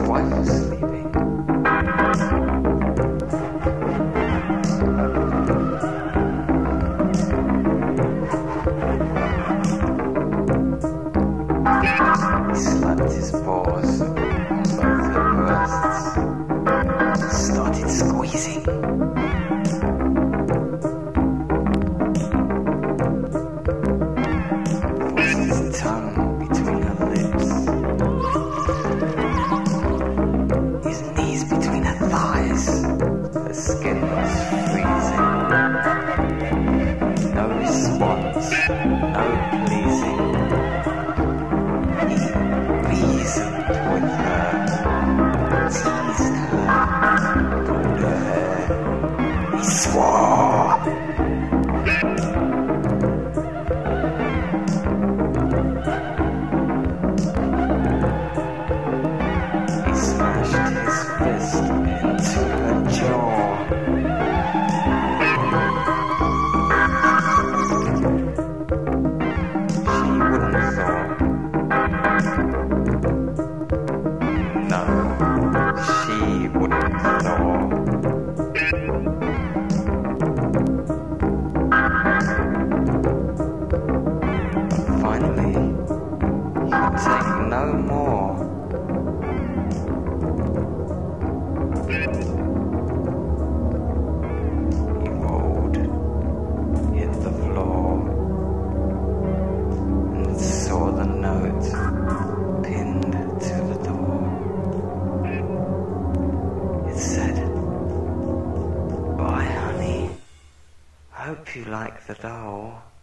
wife was sleeping. He slapped his paws on both her breasts, started squeezing. Forced his tongue between her lips, his knees between her thighs. Her skin was freezing. No response, no pleasing. He reasoned with her, teased her, pulled her hair. He swore. He smashed his fist into her jaw. She wouldn't thaw. No, she wouldn't thaw. But finally, he could take no more. He rolled, hit the floor, and saw the note pinned to the door. It said, "Bye, honey. Hope you like the doll."